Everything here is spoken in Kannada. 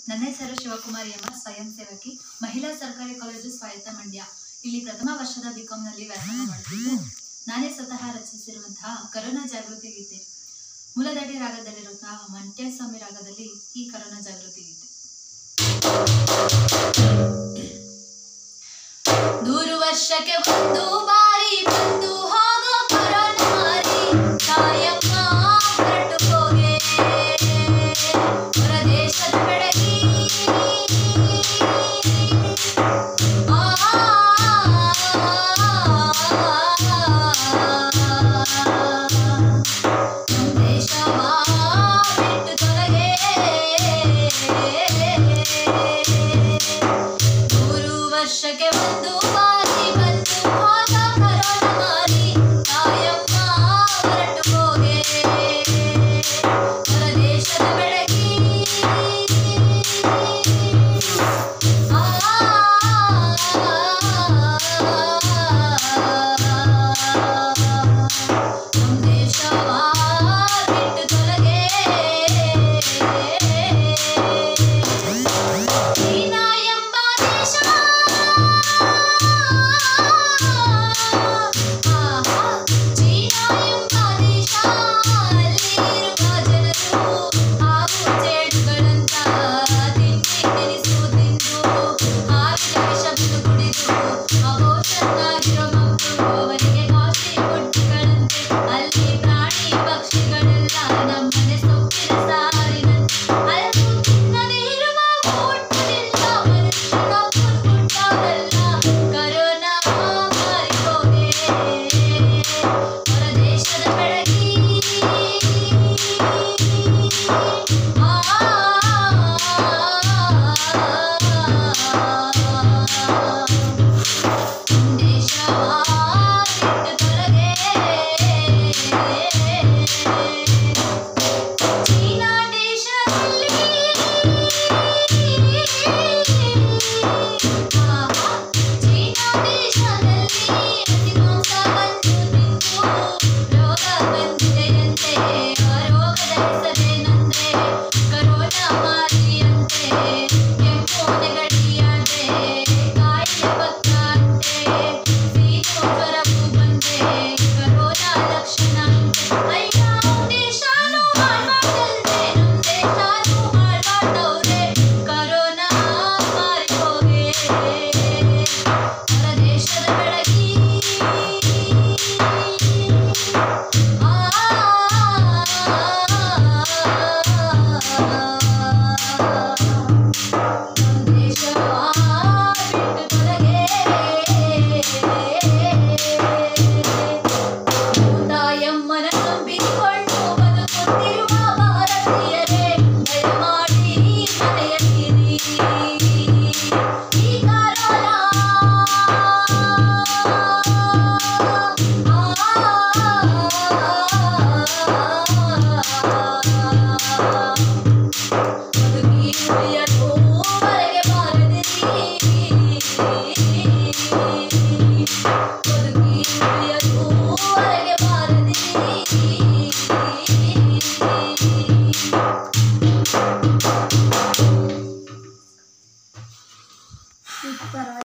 ನನ್ನ ಹೆಸರು ಶಿವಕುಮಾರಿ ಎಂಬ ಸ್ವಯಂ ಸೇವಕಿ, ಮಹಿಳಾ ಸರ್ಕಾರಿ ಕಾಲೇಜು ಸ್ವಾಯತ್ತ ಮಂಡ್ಯ. ಇಲ್ಲಿ ಪ್ರಥಮ ವರ್ಷದ ಬಿಕಾಂನಲ್ಲಿ ವ್ಯಾಸಂಗ ಮಾಡುತ್ತಿದ್ದು, ನಾನೇ ಸ್ವತಃ ರಚಿಸಿರುವಂತಹ ಕರೋನಾ ಜಾಗೃತಿ ಗೀತೆ ಮೂಲದಡಿ ರಾಗದಲ್ಲಿರುವಂತಹ ಮಂಟ್ಯ ಸ್ವಾಮಿ ರಾಗದಲ್ಲಿ ಈ ಕರೋನಾ ಜಾಗೃತಿ ಗೀತೆ. 100 ವರ್ಷಕ್ಕೆ ಒಂದು ಬಾರಿ ಬಂದು ಹೋಗೋ ಕರೋನಾ ಮಾರಿ, ತಾಯಮ್ಮ ಹೊರಟು ಹೋಗೆ ಹೊರ ದೇಶದ ಬೆಳಗಿ. ನಮ್ಮ ದೇಶವ ಬಿಟ್ಟು ತೊಲಗೆ 100 ವರ್ಷಕ್ಕೆ ಒಂದು ಬಾರಿ ಬಂದು ಹೋದ ಕರೋನಾ ಮಾರಿ, ತಾಯಮ್ಮ ಹೊರಟು ಹೋಗೆ ಹೊರ ದೇಶದ ಬೆಳಗಿ. ನಮ್ಮ ದೇಶವ ಬಿಟ್ಟು ತೊಲಗೆ ಚೀನಾ ಎಂಬ ದೇಶ, ಚೀನಾ ಎಂಬ ದೇಶ, ಅಲ್ಲಿರುವ ಜನರು ಹಾವು ಜೇಡುಗಳಂತ ತಿಂಡಿ ತಿನಿಸು ತಿಂದು ಹಾವಿನ ವಿಷವನ್ನು ಕುಡಿದು ಅಬೋಷನ್ನಾಗಿರೋ ಮಕ್ಕಳು ಅವರಿಗೆ ಕಾಫಿ ಬುಟ್ಟಿಗಳಂತೆ. ಅಲ್ಲಿ ಪ್ರಾಣಿ ಪಕ್ಷಿಗಳೆಲ್ಲ ನಮ್ಮನೆ ಸೊಪ್ಪಿನ ಸಾರಿನಂತೆ. ಅಲ್ಲೂ ತಿನ್ನದೇ ಇರುವ ಊಟವಿಲ್ಲ, ಮನುಷ್ಯರೊಬ್ಬರು ಕೊಟ್ಟವರಲ್ಲ. ಕರೋನಾ ಮಾರಿ ಹೋಗೆ ಹೊರ ದೇಶದ ಬೆಳಗಿ. ದೇಶವ ಬಿಟ್ಟು ತೊಲಗೆ ಚೀನಾ ದೇಶದಲ್ಲಿ, ಚೀನಾ ದೇಶದಲ್ಲಿ ಹಸಿ ಮಾಂಸವನ್ನು ತಿಂದು ರೋಗ ಬಂದಿದೆಯಂತೆ. ಆ ರೋಗದ ಹೆಸರೇನಂದ್ರೆ ಕರೋನಾ ಮಾರಿಯಂತೆ. ಕೆಂಪು ನೆಗಡಿಯಾದೆ, ಕಾಯಿಲೆ ಬಕ್ಕಂತೆ, ಸೀನು ಜ್ವರವು ಬಂದೆ, ಕರೋನಾ ಲಕ್ಷಣ ಅಂತೆ. ಅಯ್ಯ ನಮ್ಮ ದೇಶನೂ ಹಾಳ್ ಮಾಡ್ದಲ್ದೆ ನಮ್ಮ ದೇಶನೂ ಹಾಳ್ ಮಾಡ್ದವ್ರೆ. ಕರೋನಾ ಮಾರಿ ಹೋಗೆ ಹೊರ ದೇಶದ ಬೆಳಗಿ. ನಮ್ಮ ದೇಶವ ಬಿಟ್ಟು ತೊಲಗೆ ತಾಯಮ್ಮನ ನಂಬಿಕೊಂಡು ಬದುಕುತ್ತಿರುವ ಭಾರತೀಯರೇ, ದಯಮಾಡಿ ಮನೆಯಲ್ಲಿರಿ. ಈ ಕರೋನಾ ಬದುಕಿ ಉಳಿಯಲುವರೆಗೆ ಬಾರದಿರಿ. ಬದುಕಿ